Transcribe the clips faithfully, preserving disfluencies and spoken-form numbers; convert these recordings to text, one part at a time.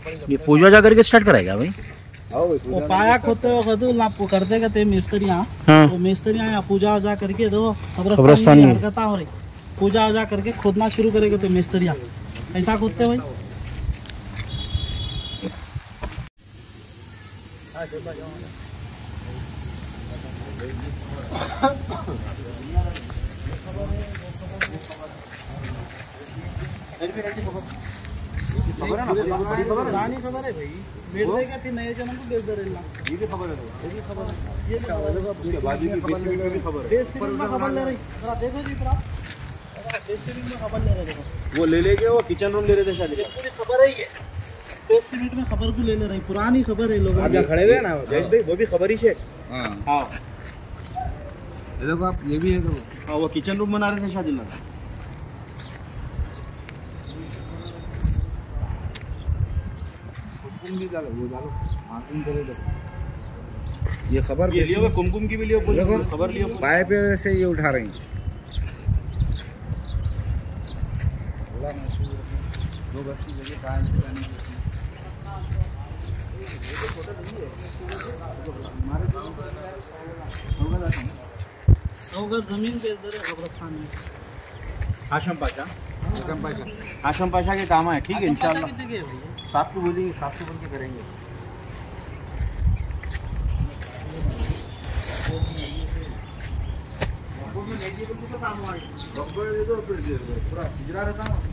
ये पूजा जा करके स्टार्ट कराएगा भाई। वो पाया खोते वक्त आपको कर देगा ते मिस्त्रियाँ। हाँ। तो मिस्त्रियाँ यहाँ पूजा वजा करके दो कब्रस्तान की हरकता हो रही, पूजा वजा करके खोदना शुरू करेगा तो मिस्त्रियाँ ऐसा खोदते भाई। खबर है ना, बड़ी खबर है, रानी खबर है भाई। बेच देगा फिर नए जन्म को बेच दे रहे हैं। ये भी खबर है, ये भी खबर है, ये भी खबर है, उसके बाद ये बेसिक में भी खबर है। बेसिक में खबर ले रही, जरा देखो जी जरा, बेसिक में खबर ले रहे देखो। वो ले लेके वो किचन रूम ले रहे थे शायद, पूरी खबर है ये। बेसिक में खबर को ले ले रही, पुरानी खबर है। लोग आगे खड़े हुए ना जय भाई, वो भी खबर ही है। हां हां, ये देखो आप, ये भी है तो। हां, वो किचन रूम बना रहे थे शायद ना। भी डालो, वो डालो, मार्किंग करे दो। ये खबर ये लियो, कुमकुम की भी लियो, खबर लियो। पाए पे से ये उठा रही हैं। दो गज की जगह पाए पे आने की। सौ गज जमीन पे इधर कब्रिस्तान में। हाशम पाशा, हाशम पाशा, हाशम पाशा के काम है। ठीक है इंशाल्लाह, साफ को बोलेंगे, साफ को बोल के करेंगे। पूरा हिजरा रहता हूँ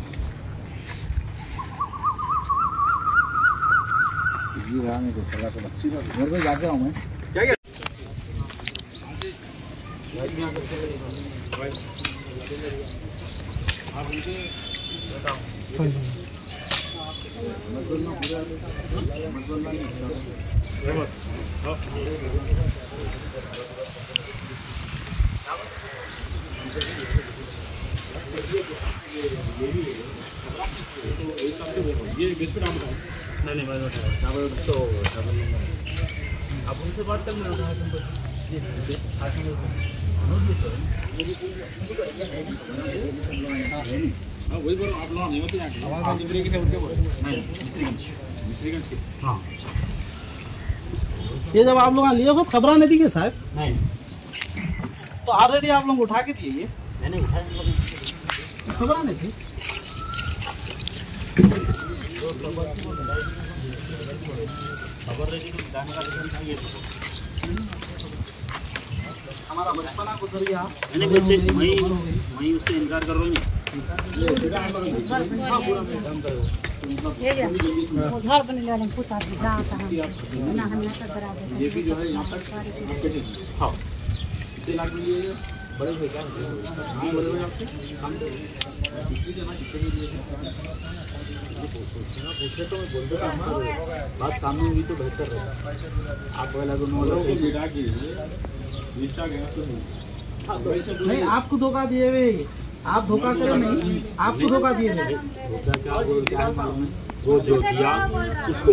जी, रहा नहीं तो सलाह तो अच्छी बात। मेरे को जाके आऊँ मैं क्या क्या आप उनके बताओ। ये बेस पे डाल नहीं नहीं मैं तो आप उनसे बात कर लेना। हाँ वही बोलो, आप लोग नहीं होते यहाँ के। हाँ, ये जब आप लोग लिए हो खबर नहीं दी साहब? नहीं, तो ऑलरेडी आप लोग उठा के दिए। ये मैंने उठाया, खबर नहीं थी। खबर रही तो जाने का ये हमारा बचपना गुजर गया। मैंने वैसे मैं मैं उससे इनकार कर रहा हूँ। उधार बने ले हम पूछा कि जहाँ तक ना हमने तक करा दे। ये भी जो है यहाँ तक हाँ कितने लाख में लिए बड़े भाई का हाँ बड़े भाई आपसे हम पूछे तो मैं बोलते बात सामने हुई तो बेहतर है। आप पहला नहीं, आपको धोखा दिए हुए, आप धोखा करे नहीं, आपको धोखा दिए हुए। वो जो दिया उसको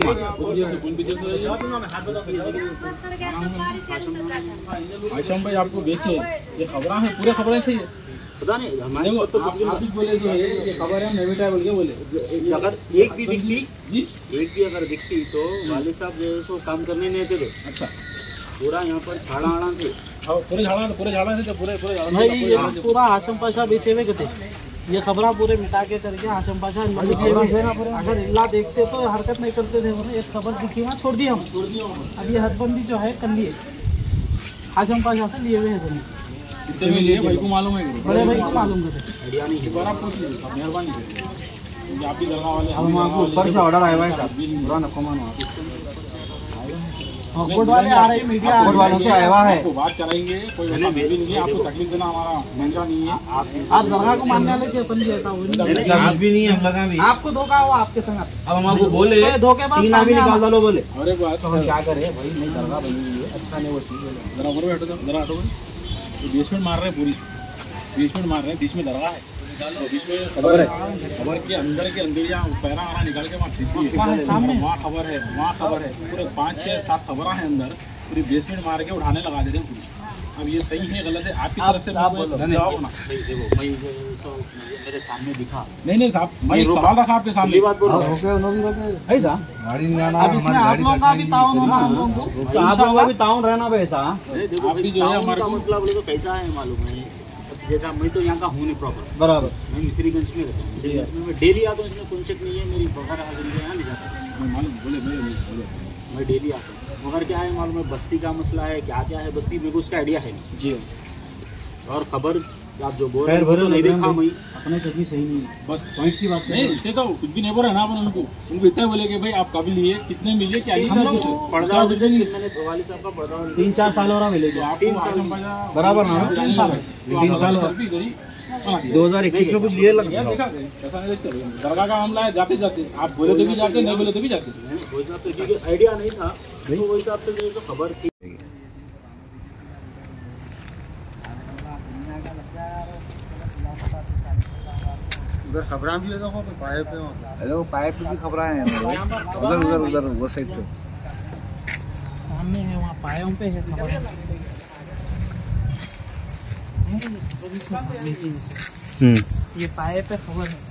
आशम भाई आपको बेचे, ये खबरें हैं, पूरे खबरें चाहिए पता नहीं हमारे को तो आप ही बोले सो ये खबर है नहीं बेटा बोल के बोले। अगर एक भी दिखती जी, एक भी अगर दिखती तो वाले साहब जो सो काम करने नहीं थे। अच्छा, पूरा यहाँ पर झाड़ा आड़ा थे, पूरे झाड़ा पूरे झाड़ा थे पूरे पूरे नहीं, पूरा हाशम पाशा बेचे हुए थे। ये खबरा पूरे मिटा के करके हाशम पाशा अगर इल्ला देखते तो हरकत नहीं करते थे। एक खबर दिखी वहाँ छोड़ दी हम। अब ये हदबंदी जो है कर लिए हाशम पाशा से लिए हुए हैं। कितने में लिए भाई को मालूम है? बड़े भाई को मालूम है। मेहरबानी आप भी दरगाह वाले हम आपको ऊपर से ऑर्डर आया है पूरा नको मानो। कोर्ट वाले आ रहे हैं, मीडिया कोर्ट वालों से आया है। आपको बात कराएंगे, कोई वैसा भी नहीं है। आपको तकलीफ देना हमारा मंशा नहीं है। आप दरगाह को मानने वाले अपन भी ऐसा हो भी नहीं है। हम लगा भी आपको धोखा हुआ आपके संग। अब हम आपको बोले धोखेबाज भी निकाल डालो बोले। अरे बात तो हम क्या करें भाई, नहीं दरगाह बनी हुई है, अच्छा नहीं वो चीज। जरा ऊपर बैठो, जरा हटो। बेसमेंट मार रहे हैं, पूरी बेसमेंट मार रहे हैं, बीच में दरगाह है। तो बीच में खबर है, खबर के अंदर के अंदर यहाँ पैरा वारा निकाल के वहाँ वहाँ खबर है, वहाँ खबर है। पूरे पाँच छः सात खबर हैं अंदर, पूरी बेसमेंट मार के उठाने लगा देते हैं पूरी। अब ये सही है गलत है आपकी आप- तरफ से आप मेरे को बोलो। जवाब होना। भाई देखो मैं जो सो मेरे सामने दिखा नहीं नहीं साहब मैं एक रोका। सवाल रखा आपके सामने। पहली बात बोल रहा हूँ। ऐसा गाड़ी नहीं आना अब इसमें आप लोगों का भी ताउन होना हम लोगों को तो आप लोगों का भी ताउन रहना वैसा। अरे देखो आप भी भाई, जो है ताउन हमारे का को- मसला बोले तो कैसा है मालूम है। अब जैसा मैं तो यहाँ का हूँ नहीं प्रॉपर, बराबर। मैं मिसरीगंज में रहता हूँ। मिसरीगंज में मैं डेली आता हूँ, इसमें कोई चेक नहीं है। मेरी बगर हाजिरी के यहाँ ले जाता हूँ, मैं मालूम बोले बोले बोले मैं डेली आता हूँ। मगर क्या है मालूम है, बस्ती का मसला है, क्या क्या है बस्ती, मेरे को उसका आइडिया है नहीं। जी और खबर आप जो बोल खैर रहे हो भरो तो नहीं देखा मैं। अपने कभी सही नहीं है। बस पॉइंट की बात नहीं इससे तो कुछ भी नहीं बोल रहा ना अपन उनको उनको इतना बोले कि भाई आप कभी लिए कितने मिलिए क्या लिए तीन साल हमने वो पूछे। पड़दा दूसरा कुछ नहीं। मैंने वाली साहब का पड़दा वाली- तीन चार साल हो रहा मिले तो आपको तीन साल- आशम बाजा- बराबर ना? आप तीन जाने साल लगे। है। तो तीन आप साल हमारे है। सर भी गरी बना दिया। दो हजार इक्कीस में कुछ लिए लग यार देखा गया, ऐसा नहीं देखते भैया। दरगाह का मामला है जाते जाते आप बोले तो भी जाते नहीं बोले तो भी जाते। वो हिसाब से क्योंकि आइडिया नहीं था, तो वो हिसाब से जो जो खबर थी। उधर खबरां भी है, देखो पाइप पे अरे वो पाइप पे भी खबरां हैं उधर उधर उधर वो साइड पे सामने है वहाँ पायों पे है खबर। हम्म ये पाए पे खबर है।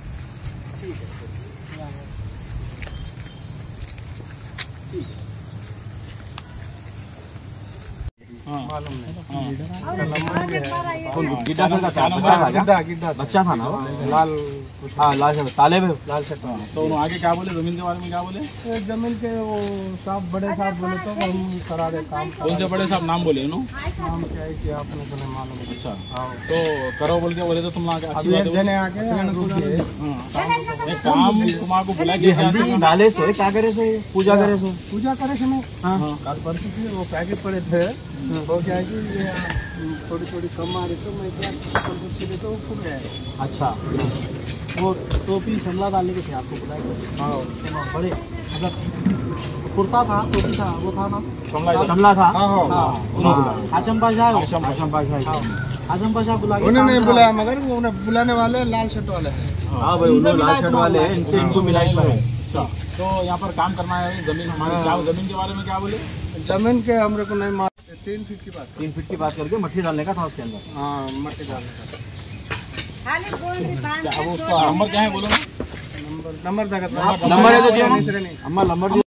हाँ मालूम नहीं गिड्डा सर का था, बच्चा था क्या? गिड्डा गिड्डा बच्चा था ना वो? लाल हाँ लाल शर्ट, ताले पे लाल शर्ट वाला। तो उन्होंने आगे क्या बोले जमीन के बारे में क्या बोले ये जमीन के वो साहब बड़े साहब बोले तो हम करा दे काम। कौन से बड़े साहब नाम बोले उन्होंने नाम क्या है कि आपने को नहीं मालूम। अच्छा हाँ तो करो बोल के बोले तो तुम लोग अच्छी अभी बात एक है जने आके रुक गए। हाँ। एक काम तुम्हारे को बुला के ये हल्दी डाले से क्या करे से पूजा करे से? पूजा करे समय हाँ कल परसों से वो पैकेट पड़े थे, हो गया कि ये थोड़ी थोड़ी कम आ रही तो मैं क्या कल परसों से तो वो फूट गया। अच्छा। वो टोपी शमला डालने के थे आपको बुलाए? हाँ बड़े मतलब कुर्ता था, टोपी था, वो था ना शमला शमला था। हाँ, हाँ। हाँ आशम पाशा है, आशम आशम पाशा है। आशम पाशा बुला के उन्हें काम नहीं करा। बुलाया, मगर वो उन्हें बुलाने वाले लाल शर्ट वाले हैं। हाँ भाई उन्होंने लाल शर्ट वाले हैं, इनसे इनको मिलाई है। अच्छा तो यहाँ पर काम करना है जमीन हमारी क्या जमीन के बारे में क्या बोले जमीन के हमरे को नहीं मार, तीन फीट की बात। तीन फीट की बात करके मट्टी डालने का था उसके अंदर। हाँ मट्टी डालने का क्या वो उसका नंबर क्या है बोलो ना नंबर नंबर तक नंबर है तो दिया ना? नहीं। अम्मा नंबर